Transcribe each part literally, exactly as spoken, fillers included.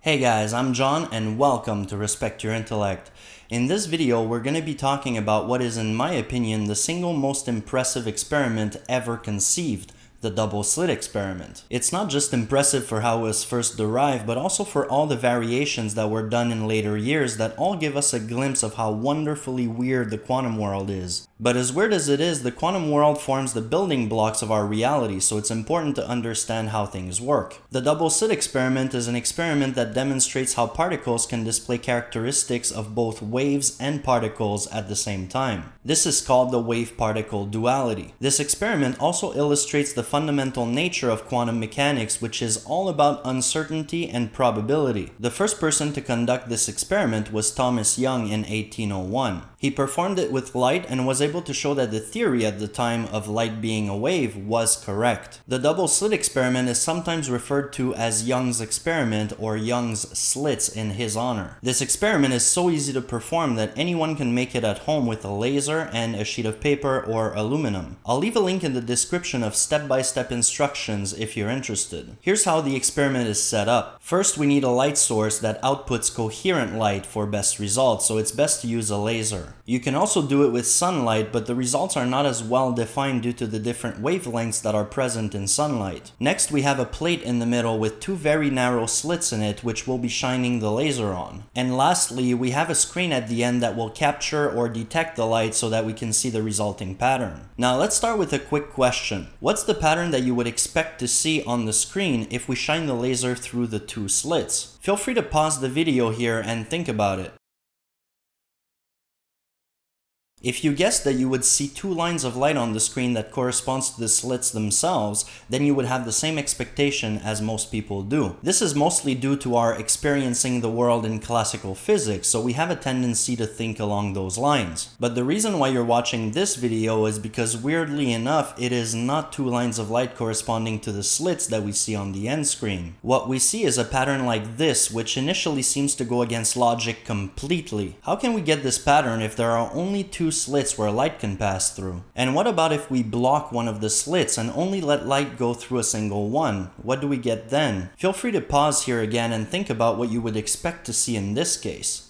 Hey guys, I'm John and welcome to Respect Your Intellect. In this video, we're going to be talking about what is, in my opinion, the single most impressive experiment ever conceived, the Double Slit Experiment. It's not just impressive for how it was first derived, but also for all the variations that were done in later years that all give us a glimpse of how wonderfully weird the quantum world is. But as weird as it is, the quantum world forms the building blocks of our reality, so it's important to understand how things work. The Double Slit Experiment is an experiment that demonstrates how particles can display characteristics of both waves and particles at the same time. This is called the wave-particle duality. This experiment also illustrates the fundamental nature of quantum mechanics, which is all about uncertainty and probability. The first person to conduct this experiment was Thomas Young in eighteen oh one. He performed it with light and was able to show that the theory at the time of light being a wave was correct. The double slit experiment is sometimes referred to as Young's experiment or Young's slits in his honor. This experiment is so easy to perform that anyone can make it at home with a laser and a sheet of paper or aluminum. I'll leave a link in the description of step-by-step instructions if you're interested. Here's how the experiment is set up. First, we need a light source that outputs coherent light for best results, so it's best to use a laser. You can also do it with sunlight, but the results are not as well defined due to the different wavelengths that are present in sunlight. Next, we have a plate in the middle with two very narrow slits in it, which we'll be shining the laser on. And lastly, we have a screen at the end that will capture or detect the light so that we can see the resulting pattern. Now let's start with a quick question. What's the pattern that you would expect to see on the screen if we shine the laser through the two slits? Feel free to pause the video here and think about it. If you guessed that you would see two lines of light on the screen that corresponds to the slits themselves, then you would have the same expectation as most people do. This is mostly due to our experiencing the world in classical physics, so we have a tendency to think along those lines. But the reason why you're watching this video is because, weirdly enough, it is not two lines of light corresponding to the slits that we see on the end screen. What we see is a pattern like this, which initially seems to go against logic completely. How can we get this pattern if there are only two slits where light can pass through? And what about if we block one of the slits and only let light go through a single one? What do we get then? Feel free to pause here again and think about what you would expect to see in this case.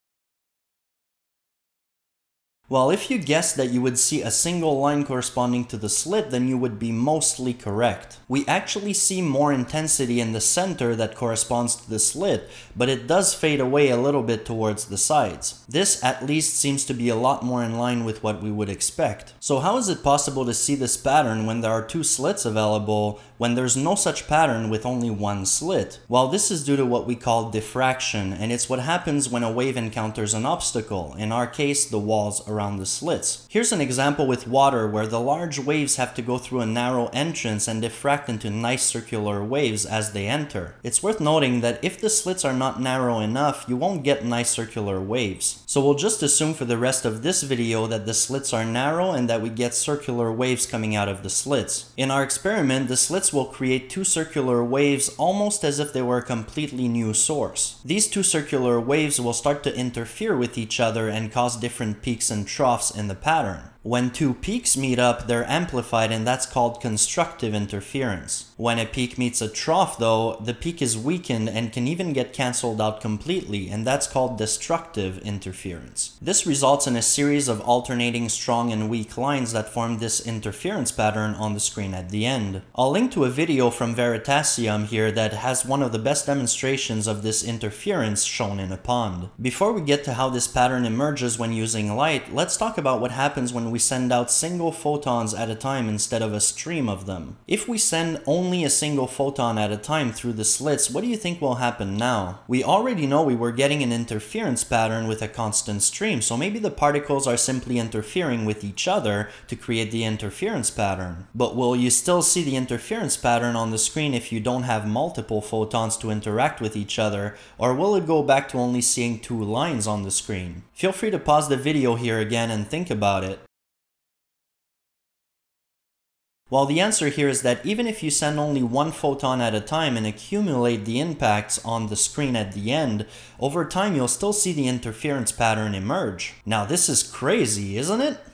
Well, if you guessed that you would see a single line corresponding to the slit, then you would be mostly correct. We actually see more intensity in the center that corresponds to the slit, but it does fade away a little bit towards the sides. This at least seems to be a lot more in line with what we would expect. So how is it possible to see this pattern when there are two slits available, when there's no such pattern with only one slit? Well, this is due to what we call diffraction, and it's what happens when a wave encounters an obstacle, in our case, the walls around the slits. Here's an example with water where the large waves have to go through a narrow entrance and diffract into nice circular waves as they enter. It's worth noting that if the slits are not narrow enough, you won't get nice circular waves. So we'll just assume for the rest of this video that the slits are narrow and that we get circular waves coming out of the slits. In our experiment, the slits will create two circular waves almost as if they were a completely new source. These two circular waves will start to interfere with each other and cause different peaks and troughs in the pattern. When two peaks meet up, they're amplified, and that's called constructive interference. When a peak meets a trough, though, the peak is weakened and can even get cancelled out completely, and that's called destructive interference. This results in a series of alternating strong and weak lines that form this interference pattern on the screen at the end. I'll link to a video from Veritasium here that has one of the best demonstrations of this interference shown in a pond. Before we get to how this pattern emerges when using light, let's talk about what happens when we we send out single photons at a time instead of a stream of them. If we send only a single photon at a time through the slits, what do you think will happen now? We already know we were getting an interference pattern with a constant stream, so maybe the particles are simply interfering with each other to create the interference pattern. But will you still see the interference pattern on the screen if you don't have multiple photons to interact with each other, or will it go back to only seeing two lines on the screen? Feel free to pause the video here again and think about it. Well, the answer here is that even if you send only one photon at a time and accumulate the impacts on the screen at the end, over time you'll still see the interference pattern emerge. Now this is crazy, isn't it?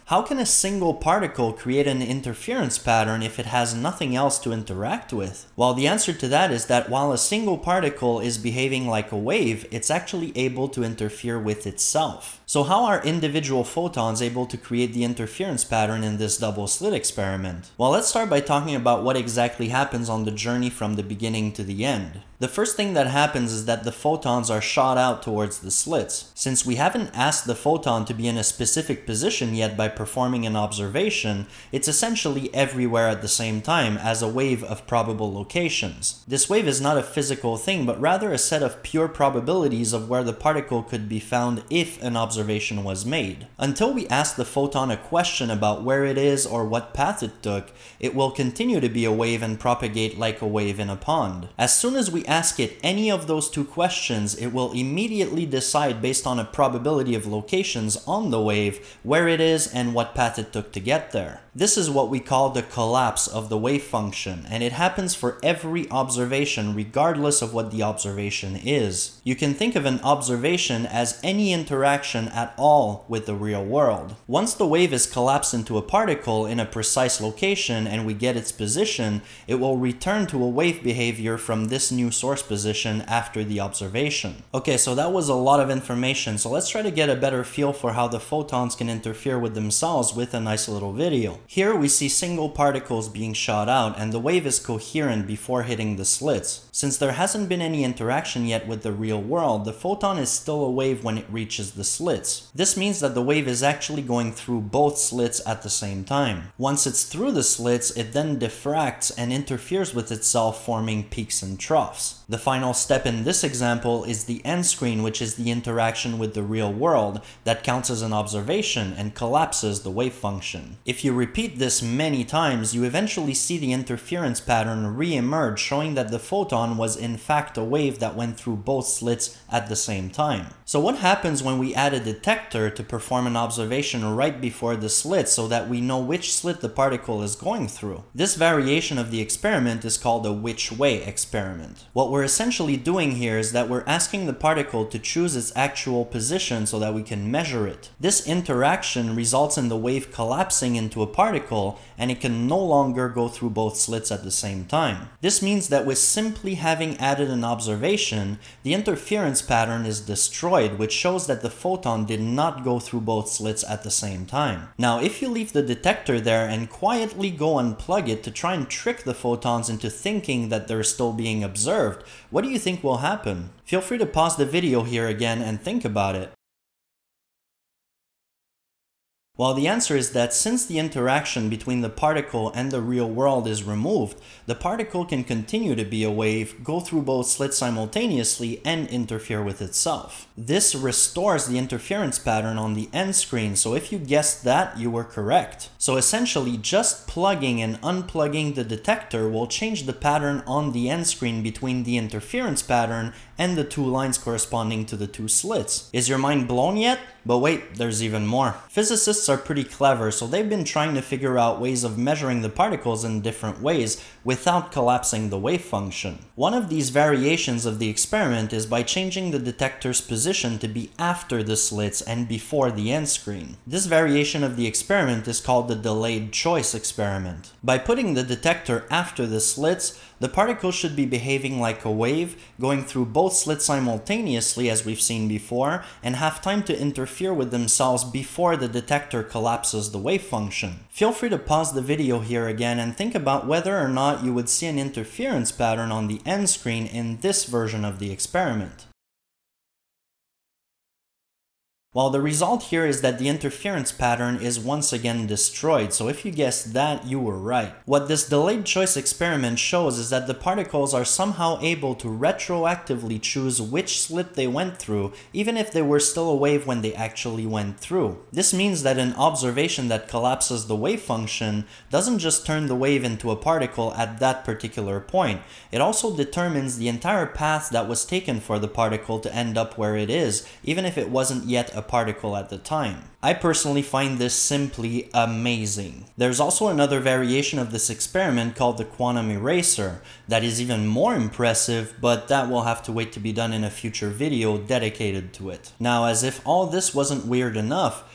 How can a single particle create an interference pattern if it has nothing else to interact with? Well, the answer to that is that while a single particle is behaving like a wave, it's actually able to interfere with itself. So how are individual photons able to create the interference pattern in this double slit experiment? Well, let's start by talking about what exactly happens on the journey from the beginning to the end. The first thing that happens is that the photons are shot out towards the slits. Since we haven't asked the photon to be in a specific position yet by performing an observation, it's essentially everywhere at the same time as a wave of probable locations. This wave is not a physical thing, but rather a set of pure probabilities of where the particle could be found if an observation was made. Until we ask the photon a question about where it is or what path it took, it will continue to be a wave and propagate like a wave in a pond. As soon as we ask it any of those two questions, it will immediately decide based on a probability of locations on the wave where it is and what path it took to get there. This is what we call the collapse of the wave function, and it happens for every observation regardless of what the observation is. You can think of an observation as any interaction at all with the real world. Once the wave is collapsed into a particle in a precise location and we get its position, it will return to a wave behavior from this new source position after the observation. Okay, so that was a lot of information, so let's try to get a better feel for how the photons can interfere with themselves with a nice little video. Here we see single particles being shot out and the wave is coherent before hitting the slits. Since there hasn't been any interaction yet with the real world, the photon is still a wave when it reaches the slits. This means that the wave is actually going through both slits at the same time. Once it's through the slits, it then diffracts and interferes with itself, forming peaks and troughs. The final step in this example is the end screen, which is the interaction with the real world that counts as an observation and collapses the wave function. If you repeat this many times, you eventually see the interference pattern re-emerge, showing that the photon was in fact a wave that went through both slits at the same time. So what happens when we add a detector to perform an observation right before the slit so that we know which slit the particle is going through? This variation of the experiment is called a which way experiment. What we're essentially doing here is that we're asking the particle to choose its actual position so that we can measure it. This interaction results in the wave collapsing into a particle and it can no longer go through both slits at the same time. This means that with simply having added an observation, the interference pattern is destroyed, which shows that the photon did not go through both slits at the same time. Now, if you leave the detector there and quietly go unplug it to try and trick the photons into thinking that they're still being observed, what do you think will happen? Feel free to pause the video here again and think about it. Well, the answer is that since the interaction between the particle and the real world is removed, the particle can continue to be a wave, go through both slits simultaneously, and interfere with itself. This restores the interference pattern on the end screen, so if you guessed that, you were correct. So essentially, just plugging and unplugging the detector will change the pattern on the end screen between the interference pattern and the two lines corresponding to the two slits. Is your mind blown yet? But wait, there's even more. Physicists are pretty clever, so they've been trying to figure out ways of measuring the particles in different ways without collapsing the wave function. One of these variations of the experiment is by changing the detector's position to be after the slits and before the end screen. This variation of the experiment is called the delayed choice experiment. By putting the detector after the slits, the particle should be behaving like a wave, going through both slits simultaneously as we've seen before, and have time to interfere with themselves before the detector collapses the wave function. Feel free to pause the video here again and think about whether or not you would see an interference pattern on the end screen in this version of the experiment. Well, the result here is that the interference pattern is once again destroyed, so if you guessed that, you were right. What this delayed choice experiment shows is that the particles are somehow able to retroactively choose which slit they went through, even if they were still a wave when they actually went through. This means that an observation that collapses the wave function doesn't just turn the wave into a particle at that particular point. It also determines the entire path that was taken for the particle to end up where it is, even if it wasn't yet a particle at the time. I personally find this simply amazing. There's also another variation of this experiment called the quantum eraser that is even more impressive, but that will have to wait to be done in a future video dedicated to it. Now, as if all this wasn't weird enough,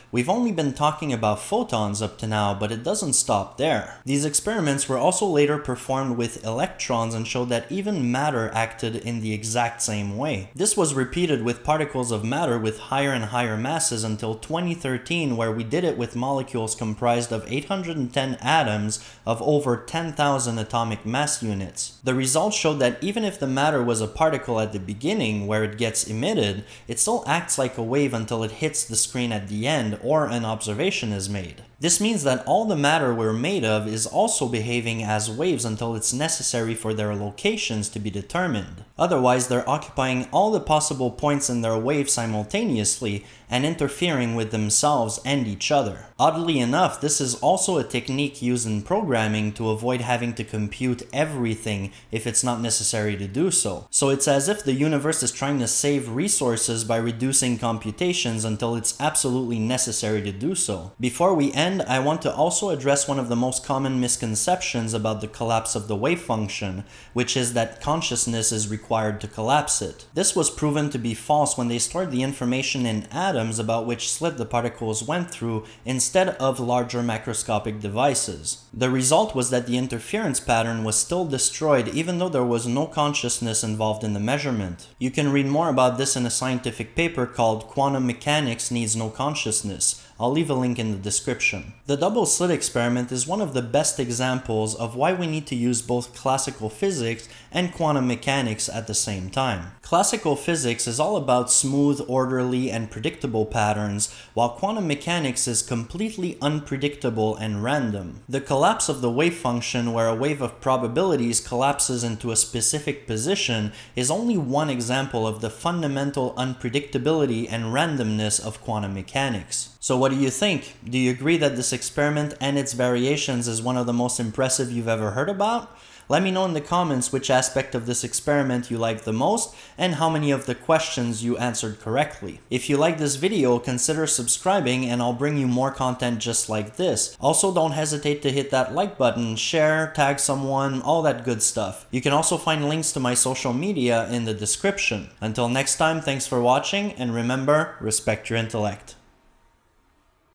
We've only been talking about photons up to now, but it doesn't stop there. These experiments were also later performed with electrons and showed that even matter acted in the exact same way. This was repeated with particles of matter with higher and higher masses until twenty thirteen, where we did it with molecules comprised of eight hundred ten atoms of over ten thousand atomic mass units. The results showed that even if the matter was a particle at the beginning, where it gets emitted, it still acts like a wave until it hits the screen at the end or an observation is made. This means that all the matter we're made of is also behaving as waves until it's necessary for their locations to be determined. Otherwise, they're occupying all the possible points in their wave simultaneously and interfering with themselves and each other. Oddly enough, this is also a technique used in programming to avoid having to compute everything if it's not necessary to do so. So it's as if the universe is trying to save resources by reducing computations until it's absolutely necessary to do so. Before we end, I want to also address one of the most common misconceptions about the collapse of the wave function, which is that consciousness is required to collapse it. This was proven to be false when they stored the information in atoms about which slit the particles went through instead of larger macroscopic devices. The result was that the interference pattern was still destroyed even though there was no consciousness involved in the measurement. You can read more about this in a scientific paper called Quantum Mechanics Needs No Consciousness. I'll leave a link in the description. The double slit experiment is one of the best examples of why we need to use both classical physics and quantum mechanics at the same time. Classical physics is all about smooth, orderly, and predictable patterns, while quantum mechanics is completely unpredictable and random. The collapse of the wave function, where a wave of probabilities collapses into a specific position, is only one example of the fundamental unpredictability and randomness of quantum mechanics. So what do you think? Do you agree that this experiment and its variations is one of the most impressive you've ever heard about? Let me know in the comments which aspect of this experiment you liked the most and how many of the questions you answered correctly. If you like this video, consider subscribing and I'll bring you more content just like this. Also, don't hesitate to hit that like button, share, tag someone, all that good stuff. You can also find links to my social media in the description. Until next time, thanks for watching and remember, respect your intellect.